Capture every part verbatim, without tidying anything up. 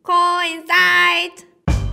Coincide.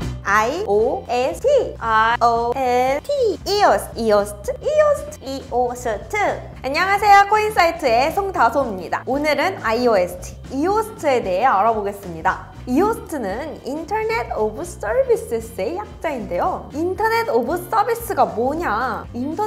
I O S T I O N T 이오에스티 이오에스티 이오에스티 이오에스티 안녕하세요, 코인사이트의 송다솜입니다. 오늘은 아이오에스티 이오에스티에 대해 알아보겠습니다. 이오에스티는 인터넷 오브 서비스의 약자인데요. 인터넷 오브 서비스가 뭐냐?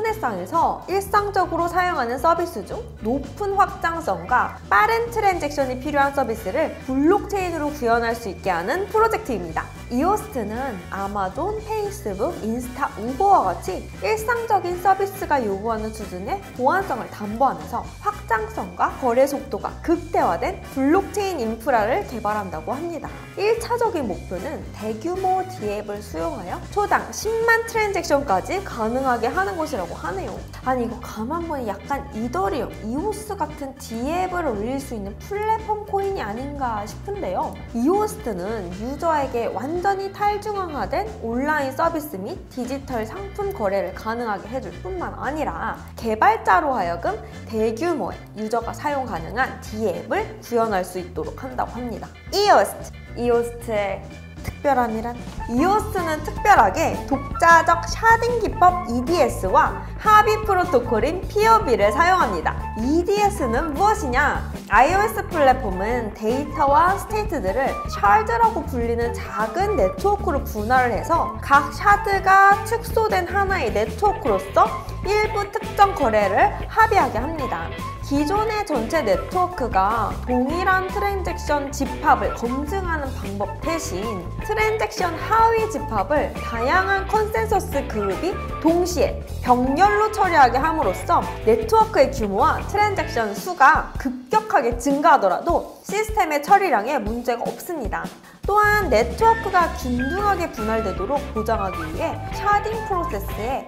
인터넷상에서 일상적으로 사용하는 서비스 중 높은 확장성과 빠른 트랜잭션이 필요한 서비스를 블록체인으로 구현할 수 있게 하는 프로젝트입니다. 이오에스티는 아마존, 페이스북, 인스타, 우버와 같이 일상적인 서비스가 요구하는 수준의 보안성을 담보하면서 확장성과 거래 속도가 극대화된 블록체인 인프라를 개발한다고 합니다. 일 차적인 목표는 대규모 디앱을 수용하여 초당 십만 트랜잭션까지 가능하게 하는 것이라고 하네요. 아니 이거 가만 보니 약간 이더리움, 이오스 같은 디앱을 올릴 수 있는 플랫폼 코인이 아닌가 싶은데요. 이오에스티는 유저에게 완전히 탈중앙화된 온라인 서비스 및 디지털 상품 거래를 가능하게 해줄 뿐만 아니라 개발자로 하여금 대규모의 유저가 사용 가능한 디앱을 구현할 수 있도록 한다고 합니다. 이오에스티 이오에스티의 특별함이란? 이오에스티는 특별하게 독자적 샤딩 기법 이디에스와 합의 프로토콜인 피오비를 사용합니다. 이디에스는 무엇이냐? iOS 플랫폼은 데이터와 스테이트들을 샤드라고 불리는 작은 네트워크로 분할을 해서 각 샤드가 축소된 하나의 네트워크로서 일부 특정 거래를 합의하게 합니다. 기존의 전체 네트워크가 동일한 트랜잭션 집합을 검증하는 방법 대신 트랜잭션 하위 집합을 다양한 컨센서스 그룹이 동시에 병렬로 처리하게 함으로써 네트워크의 규모와 트랜잭션 수가 급격하게 증가하더라도 시스템의 처리량에 문제가 없습니다. 또한 네트워크가 균등하게 분할되도록 보장하기 위해 샤딩 프로세스의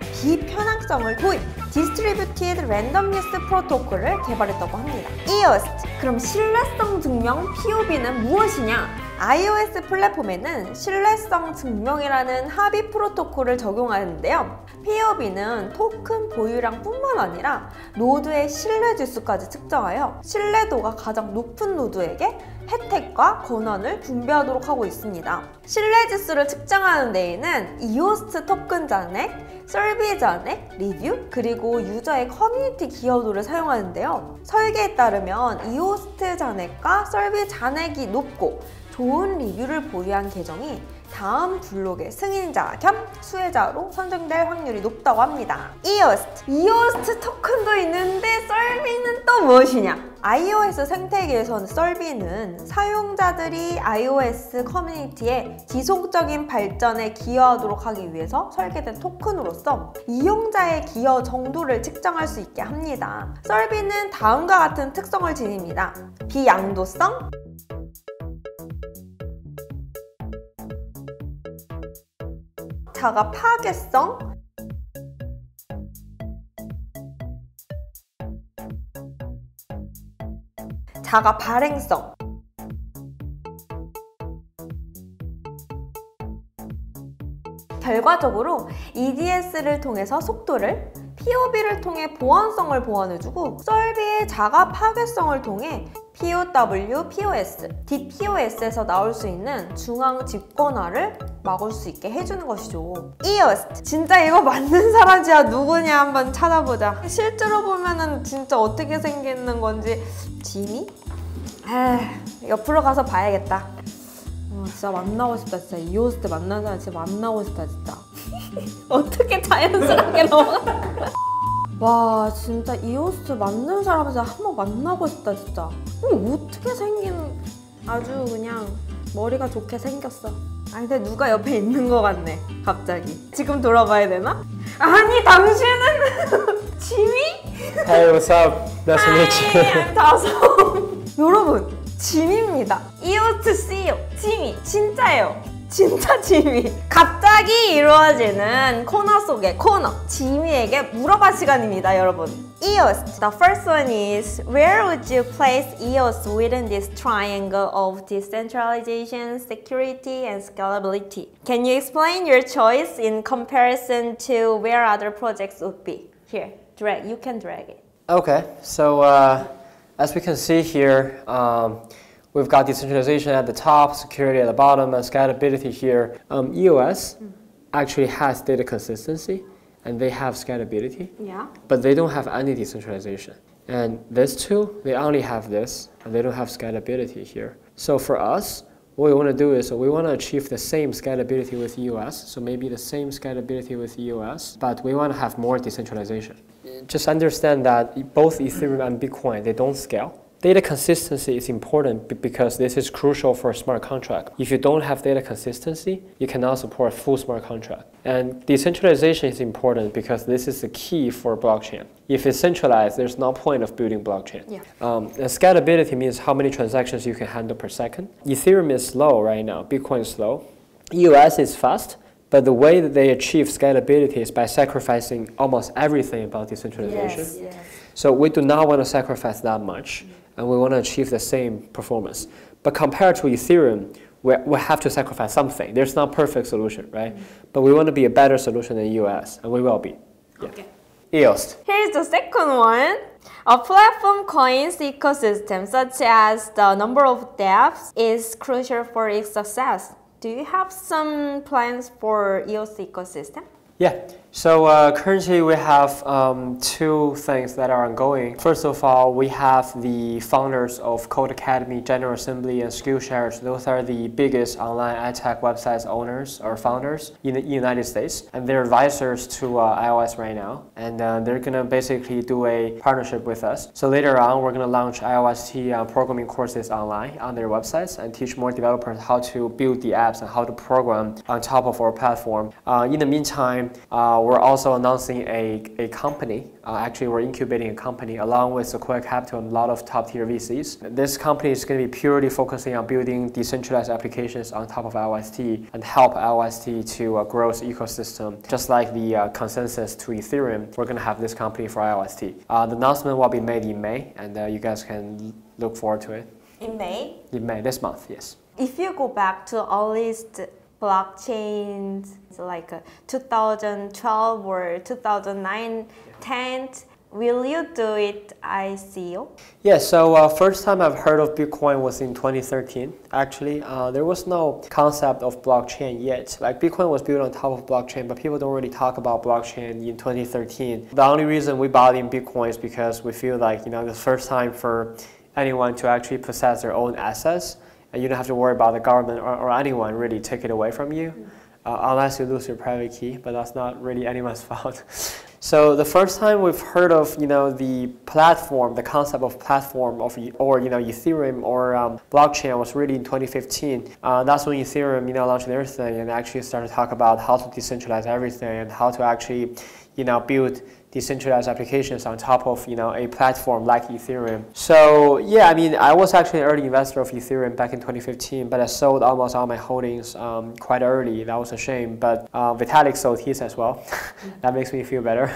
비편향성을 도입, 디스트리뷰티드 랜덤리스 프로토콜을 개발했다고 합니다. 이오에스티, 그럼 신뢰성 증명 피오비는 무엇이냐? iOS 플랫폼에는 신뢰성 증명이라는 합의 프로토콜을 적용하는데요. 피오비는 토큰 보유량 뿐만 아니라 노드의 신뢰 지수까지 측정하여 신뢰도가 가장 높은 노드에게 혜택과 권한을 분배하도록 하고 있습니다. 신뢰 지수를 측정하는 데에는 이오에스티 토큰 잔액, 서비스 잔액, 리뷰, 그리고 유저의 커뮤니티 기여도를 사용하는데요. 설계에 따르면 이오에스티 잔액과 서비스 잔액이 높고 좋은 리뷰를 보유한 계정이 다음 블록의 승인자 겸 수혜자로 선정될 확률이 높다고 합니다. 이오에스티, 이오에스티 토큰도 있는데 썰비는 또 무엇이냐? iOS 생태계에서는 썰비는 사용자들이 iOS 커뮤니티의 지속적인 발전에 기여하도록 하기 위해서 설계된 토큰으로서 이용자의 기여 정도를 측정할 수 있게 합니다. 썰비는 다음과 같은 특성을 지닙니다. 비양도성, 자가 파괴성, 자가 발행성, 결과적으로 이디에스를 통해서 속도를, 피오비를 통해 보안성을 보완해주고 썰비의 자가 파괴성을 통해 피오더블유, 피오에스, 디피오에스에서 나올 수 있는 중앙 집권화를 막을 수 있게 해주는 것이죠. 이오에스티, 진짜 이거 맞는 사람이야 누구냐 한번 찾아보자. 실제로 보면은 진짜 어떻게 생기는 건지. 지미? 에휴, 옆으로 가서 봐야겠다. 어, 진짜 만나고 싶다. 진짜 이오에스티 만난 사람 진짜 만나고 싶다 진짜. 어떻게 자연스럽게 넘어가? 와 진짜 이오에스티 맞는 사람 진짜 한번 만나고 싶다 진짜. 어, 어떻게 생긴, 아주 그냥 머리가 좋게 생겼어. 아니 근데 누가 옆에 있는 것 같네 갑자기. 지금 돌아봐야 되나? 아니 당신은 지미? Hey, what's up? Nice to meet you. I'm 다솜. 여러분 지미입니다. 이오에스티 씨이오 지미 진짜예요. 진짜 지미. 갑자기 이루어지는 코너 속의 코너, 지미에게 물어봐 시간입니다, 여러분. 이오에스티. The first one is, where would you place 이오에스 within this triangle of decentralization, security, and scalability? Can you explain your choice in comparison to where other projects would be? Here, drag. You can drag it. Okay, so uh, as we can see here, um, we've got decentralization at the top, security at the bottom, and scalability here. Um, E O S mm. actually has data consistency, and they have scalability, yeah. but they don't have any decentralization. And these two, they only have this, and they don't have scalability here. So for us, what we want to do is so we want to achieve the same scalability with E O S, so maybe the same scalability with E O S, but we want to have more decentralization. Just understand that both Ethereum and Bitcoin, they don't scale. Data consistency is important because this is crucial for a smart contract. If you don't have data consistency, you cannot support full smart contract. And decentralization is important because this is the key for blockchain. If it's centralized, there's no point of building blockchain. Yeah. Um, and scalability means how many transactions you can handle per second. Ethereum is slow right now. Bitcoin is slow. E O S is fast. But the way that they achieve scalability is by sacrificing almost everything about decentralization. Yes, yes. So we do not want to sacrifice that much, and we want to achieve the same performance. But compared to Ethereum, we, we have to sacrifice something. There's not a perfect solution, right? Mm-hmm. But we want to be a better solution than E O S, and we will be. Yeah. Okay. E O S. Here's the second one. A platform coins ecosystem such as the number of dApps is crucial for its success. Do you have some plans for E O S ecosystem? Yeah, so uh, currently we have um, two things that are ongoing. First of all, we have the founders of Code Academy, General Assembly, and Skillshare. Those are the biggest online ad tech websites owners or founders in the United States. And they're advisors to uh, iOS right now. And uh, they're going to basically do a partnership with us. So later on, we're going to launch iOST uh, programming courses online on their websites and teach more developers how to build the apps and how to program on top of our platform. Uh, in the meantime, Uh, we're also announcing a, a company. Uh, actually, we're incubating a company along with Sequoia Capital and a lot of top-tier V Cs. This company is going to be purely focusing on building decentralized applications on top of iOST and help iOST to uh, grow its ecosystem. Just like the uh, consensus to Ethereum, we're going to have this company for iOST. Uh, the announcement will be made in May, and uh, you guys can look forward to it. In May? In May, this month, yes. If you go back to earliest blockchains like uh, two thousand twelve or two thousand nine, ten, will you do it I C O? Yeah, so uh, first time I've heard of Bitcoin was in twenty thirteen. Actually, uh, there was no concept of blockchain yet. Like Bitcoin was built on top of blockchain, but people don't really talk about blockchain in twenty thirteen. The only reason we bought in Bitcoin is because we feel like, you know, the first time for anyone to actually possess their own assets, and you don't have to worry about the government or, or anyone really take it away from you, uh, unless you lose your private key, but that's not really anyone's fault. So the first time we've heard of, you know, the platform, the concept of platform of, or, you know, Ethereum or um, blockchain was really in twenty fifteen. Uh, that's when Ethereum, you know, launched their thing and actually started to talk about how to decentralize everything and how to actually, you know, build decentralized applications on top of, you know, a platform like Ethereum. So yeah, I mean, I was actually an early investor of Ethereum back in twenty fifteen, but I sold almost all my holdings um, quite early. That was a shame, but uh, Vitalik sold his as well. That makes me feel better.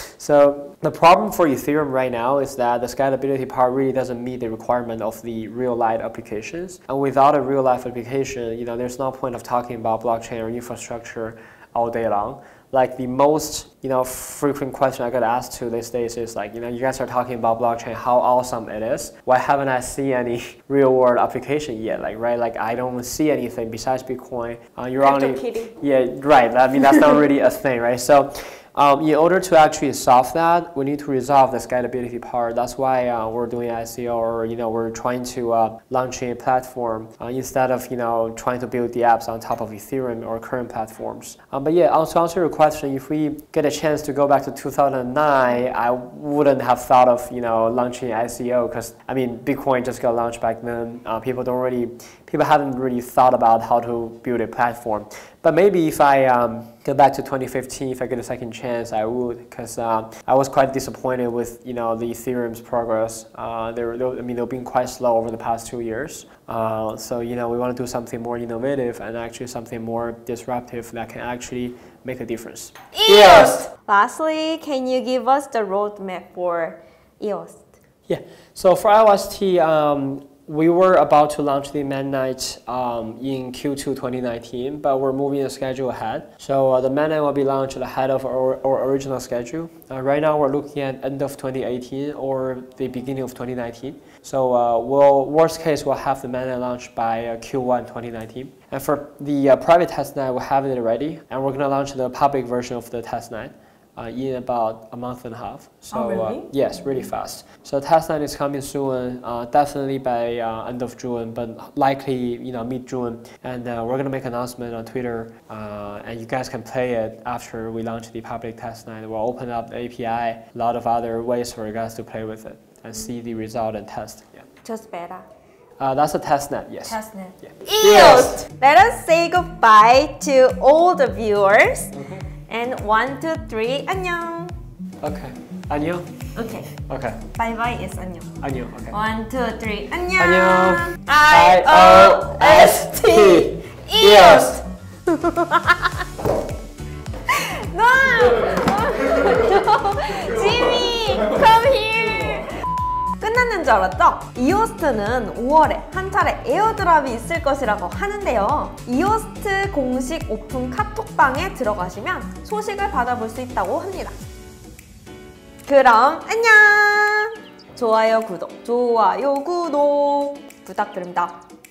So the problem for Ethereum right now is that the scalability part really doesn't meet the requirement of the real-life applications. And without a real-life application, you know, there's no point of talking about blockchain or infrastructure all day long. Like the most, you know, frequent question I get asked to these days is like, you know, you guys are talking about blockchain, how awesome it is. Why haven't I seen any real world application yet? Like, right? Like I don't see anything besides Bitcoin. Uh, you're only, yeah, right. I mean, that's not really a thing, right? So Um, in order to actually solve that, we need to resolve the scalability part. That's why uh, we're doing I C O, or you know, we're trying to uh, launch a platform uh, instead of you know trying to build the apps on top of Ethereum or current platforms. Um, but yeah, to answer your question, if we get a chance to go back to two thousand nine, I wouldn't have thought of you know launching I C O because I mean Bitcoin just got launched back then. Uh, people don't really, people haven't really thought about how to build a platform. But maybe if I um, go back to twenty fifteen, if I get a second chance, I would, because uh, I was quite disappointed with you know the Ethereum's progress. Uh, they were, they, I mean, they've been quite slow over the past two years. Uh, so you know we want to do something more innovative and actually something more disruptive that can actually make a difference. E O S. Lastly, can you give us the roadmap for E O S? Yeah. So for iOST, um, we were about to launch the mainnet um, in Q two twenty nineteen, but we're moving the schedule ahead. So uh, the mainnet will be launched ahead of our, our original schedule. Uh, right now we're looking at end of twenty eighteen or the beginning of twenty nineteen. So uh, we'll, worst case, we'll have the mainnet launch by uh, Q one twenty nineteen. And for the uh, private testnet, we'll have it ready. And we're going to launch the public version of the testnet uh, in about a month and a half. So oh, really? uh, yes, really fast. So testnet is coming soon, uh, definitely by uh, end of June, but likely you know mid-June. And uh, we're going to make an announcement on Twitter, uh, and you guys can play it after we launch the public testnet. We'll open up the A P I, a lot of other ways for you guys to play with it and see the result and test. Yeah. Just beta. Uh, that's a testnet, yes. Testnet. Yeah. E O S T! Let us say goodbye to all the viewers. Okay. And one, two, three, 안녕. Okay. 안녕. Okay. Okay. Bye bye is 안녕. 안녕. Okay. One, two, three, 안녕. 안녕. I O S T. E O S T. No! Jimmy, come here. 끝났는 줄 알았죠? E O S T는 오월에 한 차례 에어드랍이 있을 것이라고 하는데요. E O S T 공식 오픈 카톡방에 들어가시면 소식을 받아볼 수 있다고 합니다. 그럼 안녕! 좋아요, 구독, 좋아요, 구독 부탁드립니다.